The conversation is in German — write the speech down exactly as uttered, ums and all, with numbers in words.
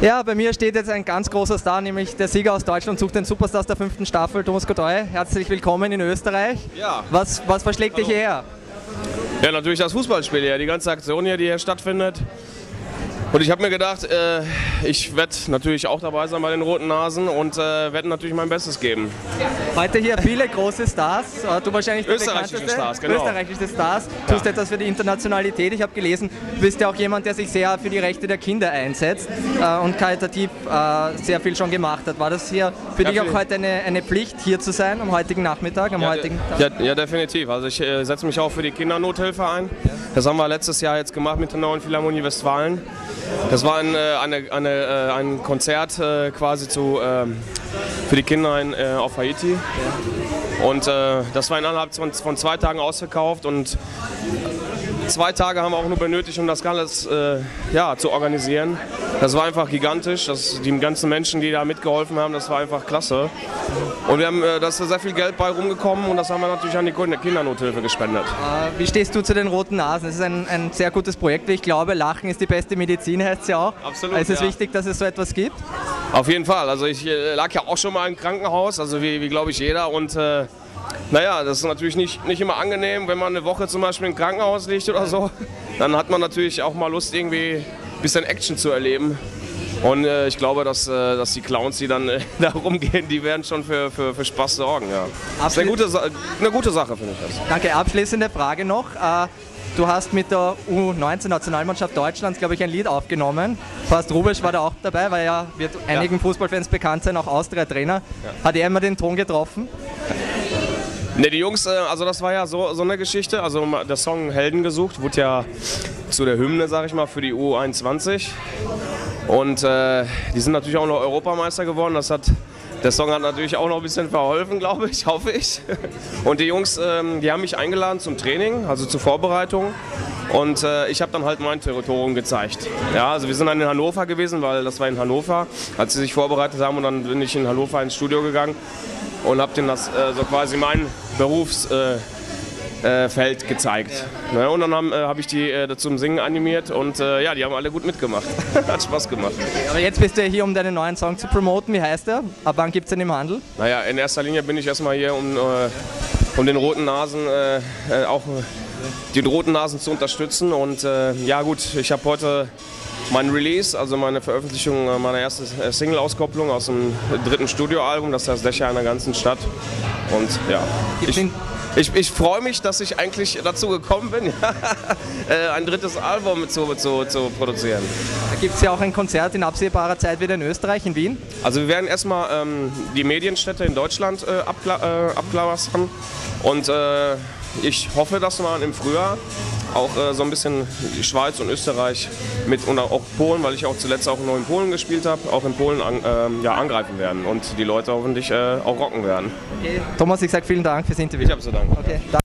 Ja, bei mir steht jetzt ein ganz großer Star, nämlich der Sieger aus Deutschland sucht den Superstars der fünften Staffel, Thomas Godoy. Herzlich willkommen in Österreich. Ja. Was, was verschlägt Hallo. dich hierher? Ja, natürlich das Fußballspiel hier, die ganze Aktion hier, die hier stattfindet. Und ich habe mir gedacht, äh, ich werde natürlich auch dabei sein bei den Roten Nasen und äh, werde natürlich mein Bestes geben. Heute hier viele große Stars, du wahrscheinlich der Österreichische bekannteste. Stars, genau. Österreichische Stars, tust Ja. etwas für die Internationalität. Ich habe gelesen, du bist ja auch jemand, der sich sehr für die Rechte der Kinder einsetzt äh, und karitativ äh, sehr viel schon gemacht hat. War das hier für Ja, dich auch viel. heute eine, eine Pflicht, hier zu sein am heutigen Nachmittag, am Ja, heutigen Tag? ja, ja, definitiv. Also ich äh, setze mich auch für die Kindernothilfe ein. Das haben wir letztes Jahr jetzt gemacht mit der Neuen Philharmonie Westfalen. Das war ein, äh, eine, eine, äh, ein Konzert äh, quasi zu, äh, für die Kinder in, äh, auf Haiti. Und äh, das war innerhalb von, von zwei Tagen ausverkauft und zwei Tage haben wir auch nur benötigt, um das Ganze äh, ja, zu organisieren. Das war einfach gigantisch. Das, die ganzen Menschen, die da mitgeholfen haben, das war einfach klasse. Und wir haben, äh, da ist sehr viel Geld bei rumgekommen und das haben wir natürlich an die Kindernothilfe gespendet. Äh, wie stehst du zu den Roten Nasen? Es ist ein, ein sehr gutes Projekt, wie ich glaube. Lachen ist die beste Medizin, heißt es ja auch. Absolut, Es ist ja. wichtig, dass es so etwas gibt. Auf jeden Fall. Also ich äh, lag ja auch schon mal im Krankenhaus, also wie, wie glaube ich jeder. Und äh, naja, das ist natürlich nicht, nicht immer angenehm, wenn man eine Woche zum Beispiel im Krankenhaus liegt oder so. Dann hat man natürlich auch mal Lust, irgendwie ein bisschen Action zu erleben. Und äh, ich glaube, dass, äh, dass die Clowns, die dann äh, da rumgehen, die werden schon für, für, für Spaß sorgen. Ja. Das ist eine gute, Sa- eine gute Sache, finde ich das. Danke. Abschließende Frage noch. Äh, Du hast mit der U neunzehn Nationalmannschaft Deutschlands, glaube ich, ein Lied aufgenommen. Horst Rubisch war da auch dabei, weil er wird einigen Fußballfans bekannt sein, auch Austria-Trainer. Hat er immer den Ton getroffen? Ne, die Jungs, äh, also das war ja so, so eine Geschichte. Also der Song Helden gesucht wurde ja zu der Hymne, sag ich mal, für die U einundzwanzig. Und äh, die sind natürlich auch noch Europameister geworden. Das hat, der Song hat natürlich auch noch ein bisschen verholfen, glaube ich, hoffe ich. Und die Jungs, ähm, die haben mich eingeladen zum Training, also zur Vorbereitung. Und äh, ich habe dann halt mein Territorium gezeigt. Ja, also wir sind dann in Hannover gewesen, weil das war in Hannover, als sie sich vorbereitet haben. Und dann bin ich in Hannover ins Studio gegangen und habe denen das äh, so quasi mein Berufsfeld äh, äh, Feld gezeigt. Ja. Ne, und dann habe äh, hab ich die äh, zum Singen animiert und äh, ja, die haben alle gut mitgemacht. Hat Spaß gemacht. Aber jetzt bist du ja hier, um deinen neuen Song zu promoten. Wie heißt der? Ab wann gibt es den im Handel? Naja, in erster Linie bin ich erstmal hier, um, äh, um den Roten Nasen äh, äh, auch äh, den Roten Nasen zu unterstützen. Und äh, ja gut, ich habe heute mein Release, also meine Veröffentlichung meiner ersten Single-Auskopplung aus dem dritten Studioalbum, das heißt Dächer einer ganzen Stadt. Und ja, Gibt's ich, den- ich, ich freue mich, dass ich eigentlich dazu gekommen bin, äh, ein drittes Album zu, zu, zu produzieren. Da gibt es ja auch ein Konzert in absehbarer Zeit wieder in Österreich, in Wien. Also wir werden erstmal ähm, die Medienstädte in Deutschland äh, abkla äh, abklappern und äh, ich hoffe, dass wir im Frühjahr auch äh, so ein bisschen die Schweiz und Österreich mit und auch Polen, weil ich auch zuletzt auch noch in Polen gespielt habe, auch in Polen an, ähm, ja, angreifen werden und die Leute hoffentlich äh, auch rocken werden. Okay. Thomas, ich sage vielen Dank fürs Interview. Ich habe zu danken. Okay.